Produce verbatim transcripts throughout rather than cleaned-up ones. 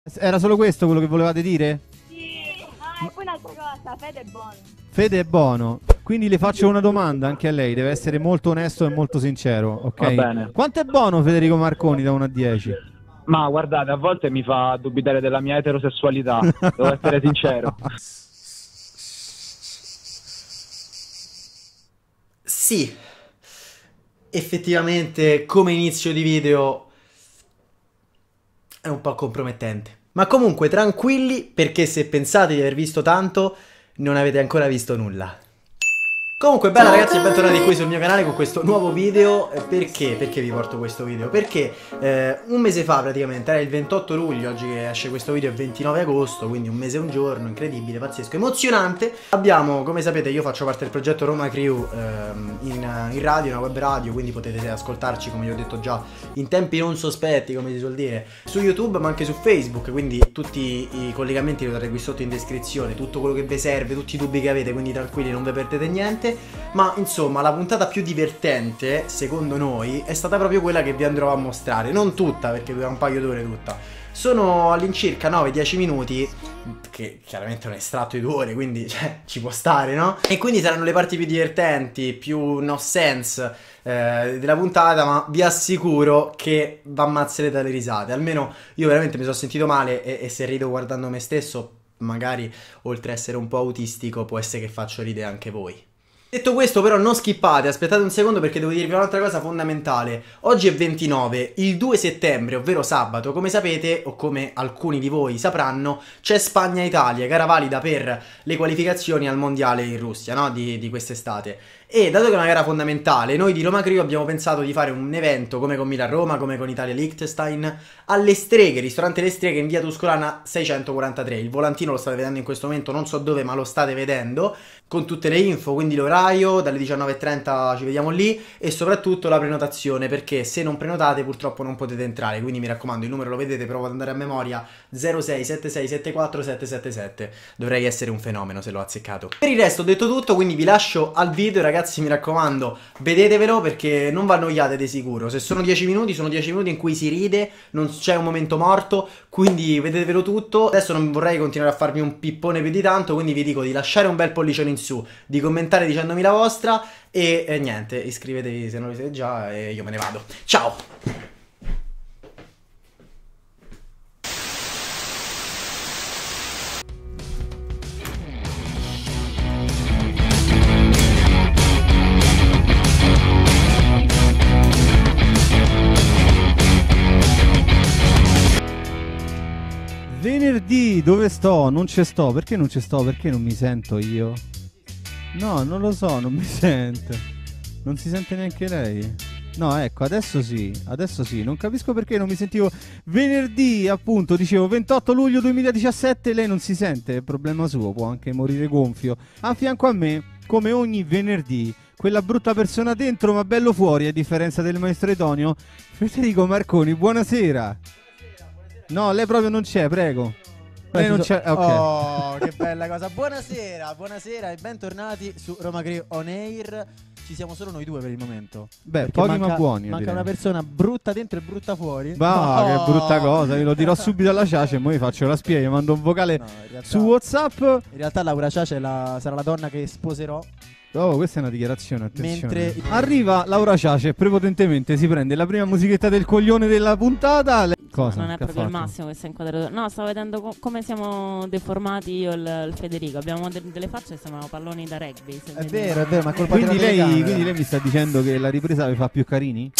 Era solo questo quello che volevate dire? Sì. Ah, e poi un'altra cosa, Fede è buono. Fede è buono. Quindi le faccio una domanda anche a lei. Deve essere molto onesto e molto sincero, ok? Va bene. Quanto è buono Federico Marconi da uno a dieci? Ma guardate, a volte mi fa dubitare della mia eterosessualità, devo essere sincero. Sì, effettivamente come inizio di video è un po' compromettente. Ma comunque tranquilli, perché se pensate di aver visto tanto, non avete ancora visto nulla. Comunque bella ragazzi, bentornati qui sul mio canale con questo nuovo video. Perché? Perché vi porto questo video? Perché eh, un mese fa praticamente, era il ventotto luglio, oggi che esce questo video è ventinove agosto, quindi un mese e un giorno, incredibile, pazzesco, emozionante. Abbiamo, come sapete, io faccio parte del progetto Roma Crew ehm, in, in radio, una web radio, quindi potete ascoltarci, come vi ho detto già, in tempi non sospetti, come si suol dire, su YouTube ma anche su Facebook, quindi tutti i collegamenti li trovate qui sotto in descrizione, tutto quello che vi serve, tutti i dubbi che avete, quindi tranquilli, non vi perdete niente. Ma insomma la puntata più divertente secondo noi è stata proprio quella che vi andrò a mostrare. Non tutta, perché dura un paio d'ore tutta. Sono all'incirca nove dieci minuti, che chiaramente è un estratto di due ore, quindi cioè, ci può stare, no? E quindi saranno le parti più divertenti, più no sense eh, della puntata, ma vi assicuro che vi ammazzerete dalle risate. Almeno io veramente mi sono sentito male e, e se rido guardando me stesso, magari oltre a essere un po' autistico può essere che faccio ridere anche voi. Detto questo però non skippate, aspettate un secondo perché devo dirvi un'altra cosa fondamentale. Oggi è ventinove, il due settembre, ovvero sabato, come sapete o come alcuni di voi sapranno, c'è Spagna-Italia, gara valida per le qualificazioni al mondiale in Russia, no? Di, di quest'estate. E dato che è una gara fondamentale, noi di Roma Crew abbiamo pensato di fare un evento come con Milan Roma, come con Italia Liechtenstein, alle Streghe, ristorante Le Streghe in via Tuscolana seicentoquarantatré. Il volantino lo state vedendo in questo momento, non so dove ma lo state vedendo, con tutte le info, quindi l'orario, dalle diciannove e trenta ci vediamo lì e soprattutto la prenotazione, perché se non prenotate purtroppo non potete entrare, quindi mi raccomando il numero lo vedete, provo ad andare a memoria, zero sei sette sei sette quattro sette sette sette, dovrei essere un fenomeno se l'ho azzeccato. Per il resto ho detto tutto, quindi vi lascio al video ragazzi. Ragazzi mi raccomando, vedetevelo perché non vi annoiate di sicuro. Se sono dieci minuti, sono dieci minuti in cui si ride, non c'è un momento morto, quindi vedetevelo tutto. Adesso non vorrei continuare a farmi un pippone più di tanto, quindi vi dico di lasciare un bel pollicione in su, di commentare dicendomi la vostra e, e niente, iscrivetevi se non lo siete già e io me ne vado. Ciao! Venerdì, dove sto? Non ci sto. Perché non ci sto? Perché non mi sento io? No, non lo so, non mi sente. Non si sente neanche lei. No, ecco, adesso sì, adesso sì. Non capisco perché non mi sentivo. Venerdì, appunto, dicevo ventotto luglio duemiladiciassette. Lei non si sente, è problema suo, può anche morire gonfio. A fianco a me, come ogni venerdì, quella brutta persona dentro ma bello fuori, a differenza del maestro Etonio, Federico Marconi, buonasera. No, lei proprio non c'è, prego. Lei non c'è, ok. Oh, che bella cosa. Buonasera, buonasera e bentornati su Roma Crew On Air. Ci siamo solo noi due per il momento. Beh, perché pochi manca, ma buoni. Manca direi. una persona brutta dentro e brutta fuori. Bah, no. che brutta cosa. Io lo dirò subito alla Ciace e poi faccio la spia. Gli mando un vocale no, realtà, su WhatsApp. In realtà Laura Ciace la, sarà la donna che sposerò. Oh, questa è una dichiarazione, attenzione. Mentre arriva Laura Ciace e prepotentemente si prende la prima musichetta del coglione della puntata. Le... Cosa? Non è Che proprio il fatto? massimo questa inquadratura. No, stavo vedendo co come siamo deformati io e il, il Federico. Abbiamo de delle facce che sembrano palloni da rugby. Se è vedi. vero, è vero, ma colpa Quindi della lei, telecamera. quindi lei mi sta dicendo che la ripresa vi fa più carini?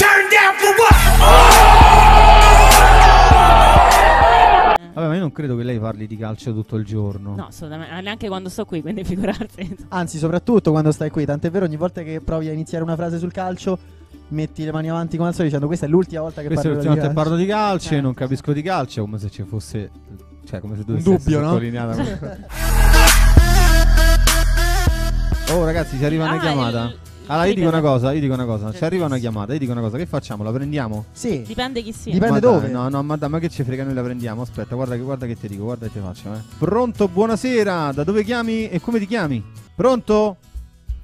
Vabbè, ma io non credo che lei parli di calcio tutto il giorno. No, assolutamente. Neanche quando sto qui, quindi figurarsi. Anzi, soprattutto quando stai qui. Tant'è vero, ogni volta che provi a iniziare una frase sul calcio, metti le mani avanti come al solito dicendo questa è l'ultima volta che Questa è parlo l'ultima di volta che calcio. parlo di calcio e Eh. non capisco di calcio, come se ci fosse, cioè come se dovesse Un essere dubbio, no? sottolineata. Oh ragazzi, ci arriva una Ah, chiamata. il- Allora io dico una Twitter. cosa, io dico una cosa, ci arriva una chiamata, io dico una cosa, che facciamo? La prendiamo? Sì. Dipende chi sia. Dipende Ma dove. dai, no, no, ma, dai, ma che ci frega, noi la prendiamo. Aspetta, guarda che, guarda che ti dico, guarda che ti faccio, eh. Pronto, buonasera, da dove chiami e come ti chiami? Pronto?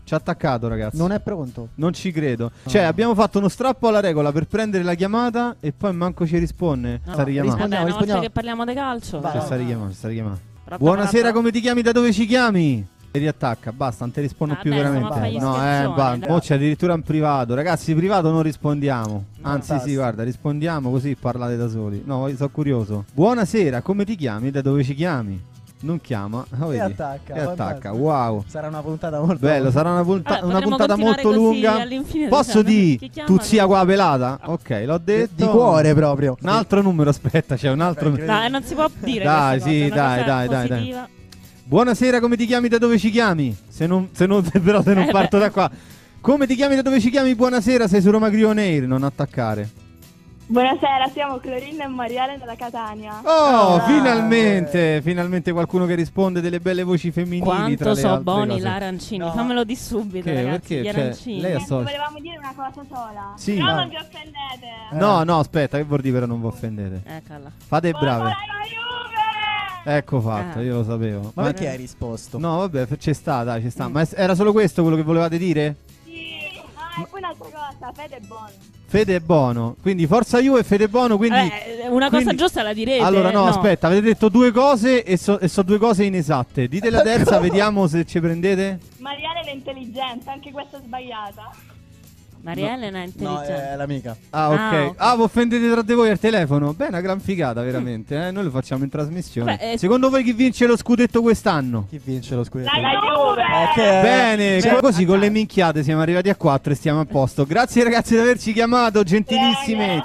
Ci ha attaccato, ragazzi. Non è pronto. Non ci credo. Cioè, abbiamo fatto uno strappo alla regola per prendere la chiamata e poi manco ci risponde. No, sta richiamando. risponde- Vabbè, una volta rispondiamo. che parliamo di calcio. Vai, Cioè, vai, sta vai. richiamando, sta richiamando. Però- Buonasera, però- come ti chiami? Da dove ci chiami? E riattacca, basta, non ti rispondo Ah, più dai, veramente. stiamo a fare gli No, eh, scherzoni, basta. dai. Mo' c'è addirittura in privato. Ragazzi, in privato non rispondiamo. No, Anzi, basta. sì, guarda, rispondiamo così parlate da soli. No, io sono curioso. Buonasera, come ti chiami? Da dove ci chiami? Non chiama. Oh, E vedi? attacca. E attacca, fantastico. wow. Sarà una puntata molto Bello, sarà una, punta- Vabbè, una potremmo puntata continuare molto così lunga. all'infinito, Posso diciamo, dire chi chiama? tu zia qua pelata? Ok, l'ho detto. di cuore proprio. Un altro numero, aspetta, c'è un altro. Vabbè, Dai, non si può dire Dai, questa sì, cosa, è una dai, cosa dai, dai, dai. positiva. Buonasera, come ti chiami? Da dove ci chiami? Se non, se non, però se non Eh parto beh. da qua. Come ti chiami? Da dove ci chiami? Buonasera, sei su Roma Grill On Air, non attaccare. Buonasera, siamo Clorinda e Mariale dalla Catania. Oh, Ah, finalmente, finalmente qualcuno che risponde delle belle voci femminili. tra Quanto le so altre buoni cose. l'arancini. No. Fammelo di subito, Che? ragazzi. Perché? Gli Cioè, arancini. lei ha Eh, so- volevamo dire una cosa sola. Sì. Però Ah. non vi offendete. No, no, aspetta, che vuol dire però non vi offendete. Eccola. Fate Forza brave. la Juve! Ecco fatto, Ah. io lo sapevo. Ma Ma- perché hai risposto? No, vabbè, f- c'è sta, dai, c'è sta. Ma es- era solo questo quello che volevate dire? Sì. Ah, e poi un'altra cosa, Fede è buono. Fede è buono. Quindi Forza Juve e Fede è buono, quindi... Eh, una cosa quindi- giusta la direte. Allora no, aspetta, avete detto due cose e so, e so due cose inesatte. Dite la terza, vediamo se ci prendete. Mariale è intelligente, anche questa è sbagliata. Maria Elena è No, intelligente. è l'amica. Ah, ok. Ah, ok. Ah, vi offendete tra di voi al telefono? Beh, una gran figata, veramente. Eh? Noi lo facciamo in trasmissione. Beh, eh, Secondo voi chi vince lo scudetto quest'anno? Chi vince lo scudetto? La Juve! Eh, che- Bene, Cioè- co- così con le minchiate siamo arrivati a quattro e stiamo a posto. Grazie ragazzi di averci chiamato, gentilissime.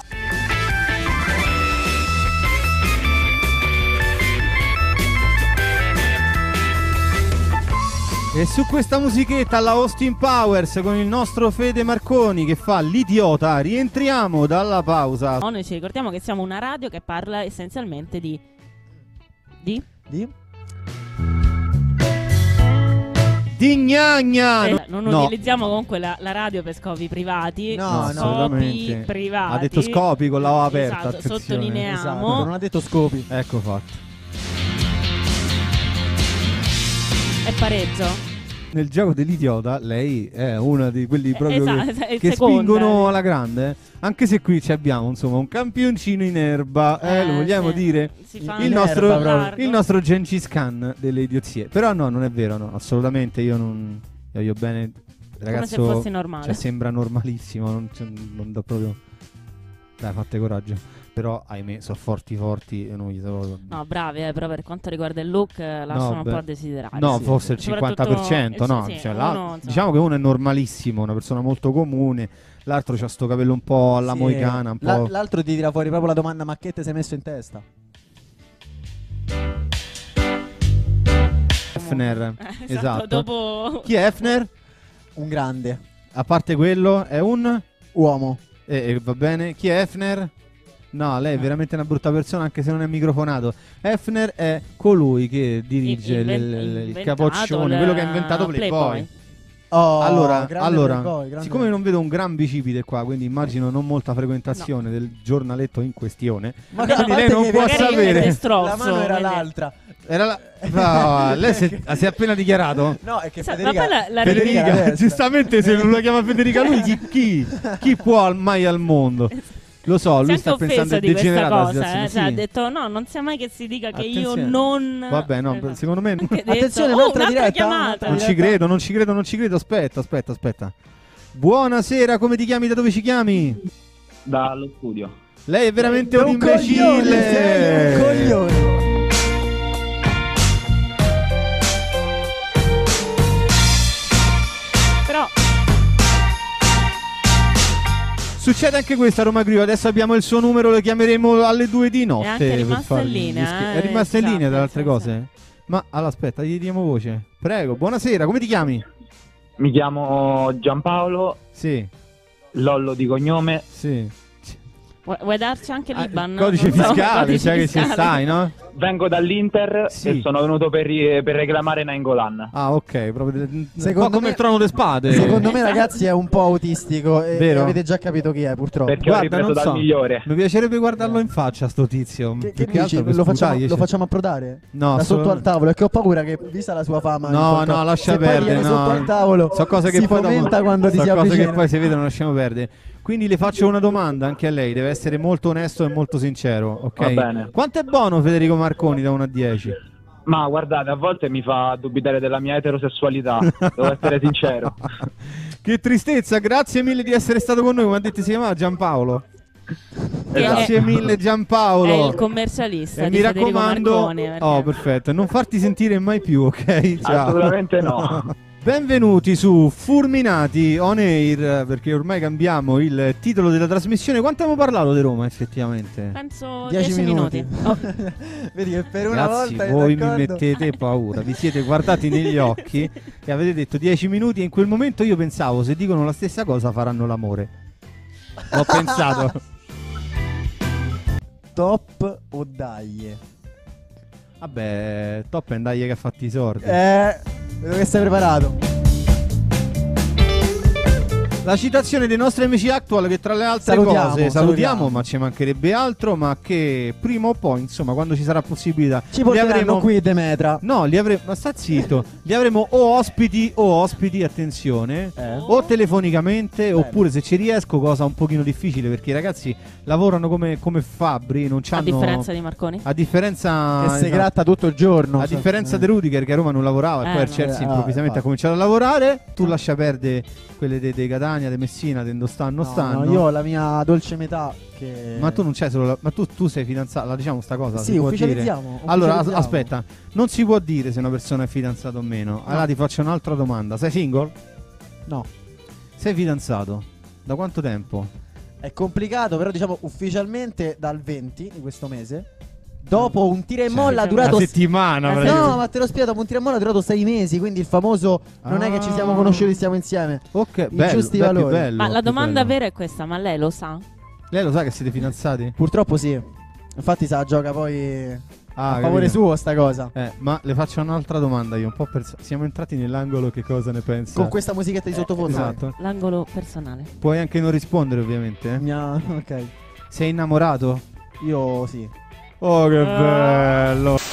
E su questa musichetta alla Austin Powers con il nostro Fede Marconi che fa l'idiota, rientriamo dalla pausa. No, noi ci ricordiamo che siamo una radio che parla essenzialmente di... Di? Di? Di gnagna! Eh, non No, utilizziamo comunque la, la radio per scopi privati. No, no, no. scopi assolutamente. privati. Ha detto scopi con la O aperta, Esatto, attenzione. sottolineiamo. Esatto, non ha detto scopi. ecco fatto. È pareggio. Nel gioco dell'idiota lei è una di quelli Eh, proprio esatto, che, esatto, il che secondo, spingono eh. alla grande. Anche se qui ci abbiamo insomma un campioncino in erba, eh, lo Eh, vogliamo sì. dire? Si fa Il in nostro, erba proprio. largo. il nostro Gengis Khan delle idiozie. Però no, non è vero, no, assolutamente io non io voglio bene. Come se Ragazzo, fosse normale. cioè, sembra normalissimo, non, cioè, non do proprio. Dai, fate coraggio. Però, ahimè, sono forti forti e non gli so. No, bravi, eh, però per quanto riguarda il look eh, lasciano un beh. po' a desiderare. No, sì. forse il Soprattutto- cinquanta per cento, eh, sì, no? sì, Cioè, uno, l'al- insomma. diciamo che uno è normalissimo, una persona molto comune, l'altro c'ha sto capello un po' alla Sì. moicana, un La- po'. L'altro ti tira fuori proprio la domanda: ma che ti sei messo in testa? Hefner. Eh, Esatto. Dopo... Chi è Hefner? Un grande A parte quello, è un... uomo. Eh, eh, va bene. Chi è Hefner? No, lei è veramente una brutta persona anche se non è microfonato. Hefner è colui che dirige Il- il, inven- il- il inventato capoccione, il quello che ha inventato Playboy. Playboy. Oh, allora, grande allora Playboy, grande- siccome non vedo un gran bicipite qua, quindi immagino non molta frequentazione del giornaletto in questione, Ma Quindi a parte lei non che può magari sapere. è destrozzo, la mano era quindi- l'altra. era la... No, lei si è, si è appena dichiarato? No, è che Sa- ma Federica, poi la- la- Federica era Federica, destra. giustamente se non la chiama Federica lui chi, chi, chi può al- mai al mondo? Lo so, Si è lui anche sta pensando offeso è di questa degenerata la cosa, situazione. eh. Cioè, ha Sì. detto no, non sia mai che si dica che io Attenzione. non... Vabbè, no, Esatto. secondo me Anche detto, Attenzione, oh, un'altra diretta, chiamata. un'altra non ci credo, non ci credo, non ci credo. Aspetta, aspetta, aspetta. Buonasera, come ti chiami? Da dove ci chiami? Dallo studio. Lei è veramente È un un coglione, sei un imbecille. coglione. Però Succede anche questa a Roma Grill. Adesso abbiamo il suo numero, lo chiameremo alle due di notte. È anche per rimasta fargli in linea, gli scher- eh, È rimasta in esatto, linea tra altre sì, cose? Ma allora, aspetta, gli diamo voce. Prego, buonasera, come ti chiami? Mi chiamo Giampaolo, Sì, Lollo di cognome. sì. vuoi, vuoi darci anche Ah, l'I B A N? il codice Non so, fiscale, codice cioè che ci fiscale. stai, no? vengo dall'Inter Sì. e sono venuto per, ri- per reclamare Nainggolan. Ah, ok, proprio un po' Secondo come me- il trono delle spade. Secondo me, ragazzi, è un po' autistico. E Vero? avete già capito chi è, purtroppo. Perché ho ripreso non dal so. migliore. Mi piacerebbe guardarlo in faccia sto tizio. Che, Più che che dici? altro per Lo facciamo, sputargli, lo cioè. facciamo approdare? No, da sotto assolutamente. al tavolo. È che ho paura che, vista la sua fama, in No, qualcosa- no, lascia se poi perdere. viene no. sotto al tavolo, So cose che si poi dopo- fomenta quando ti so si cose avvicina. che poi si vedono, lasciamo perdere. Quindi le faccio una domanda anche a lei, deve essere molto onesto e molto sincero, ok? Va bene. Quanto è buono Federico Marconi da uno a dieci? Ma guardate, a volte mi fa dubitare della mia eterosessualità, devo essere sincero. Che tristezza, grazie mille di essere stato con noi, come ha detto si chiamava Giampaolo. Che Grazie è- mille Giampaolo. È il commercialista E di mi Federico raccomando, Marconi. perché- oh perfetto, non farti sentire mai più, ok? Ciao. Assolutamente no. Benvenuti su Fulminati On Air, perché ormai cambiamo il titolo della trasmissione. Quanto abbiamo parlato di Roma effettivamente? Penso dieci dieci minuti. minuti. Oh, Vedi che per una Ragazzi, volta voi eri mi d'accordo? mettete paura, vi siete guardati negli occhi e avete detto dieci minuti e in quel momento io pensavo se dicono la stessa cosa faranno l'amore. Ho pensato. Top o dai? Vabbè, top è un dai che ha fatto i sordi. Eh, vedo che sei preparato. La citazione dei nostri amici Actual che tra le altre Salutiamo, cose salutiamo, salutiamo. ma ci mancherebbe altro, ma che prima o poi, insomma, quando ci sarà possibilità, Ci li porteranno avremo qui Demetra. No, li avremo, ma sta zitto, li avremo o ospiti o ospiti, attenzione, Eh. o telefonicamente, Bene. oppure se ci riesco, cosa un pochino difficile perché i ragazzi lavorano come, come fabbri, non a c'hanno differenza di Marconi. a differenza Che si esatto, gratta tutto il giorno. a cioè, differenza eh. di Rudiger che a Roma non lavorava e Eh, poi al no. Chelsea Eh, ah, improvvisamente ha infatti. cominciato a lavorare, tu lascia perdere quelle dei de Catania, de Messina, de non stanno, No, stanno. no, io ho la mia dolce metà che... Ma tu non c'hai solo la- ma tu, tu sei fidanzato, la diciamo sta cosa, Sì, si può dire? ufficializziamo. Allora, as- ufficializziamo. aspetta, non si può dire se una persona è fidanzata o meno. Allora ti faccio un'altra domanda. Sei single? No. Sei fidanzato? Da quanto tempo? È complicato, però diciamo ufficialmente dal venti di questo mese. Dopo un tira e molla Cioè, durato... Una settimana, Eh, praticamente. No, ma te lo spiego, dopo un tira e molla durato sei mesi, quindi il famoso non è che ci siamo Ah. conosciuti, stiamo insieme. Ok, bello, giusti beh, più valori. bello, Ma la più domanda bello. vera è questa, ma lei lo sa? Lei lo sa che siete fidanzati? Purtroppo sì. Infatti sa, gioca poi Ah, a favore capito. suo sta cosa. Eh, ma le faccio un'altra domanda io, un po' per... Siamo entrati nell'angolo, che cosa ne pensa? Con questa musichetta di sottofondo. Esatto. L'angolo personale. Puoi anche non rispondere, ovviamente, eh? Mi ha- Ok. Sei innamorato? Io sì. Oh, che bello!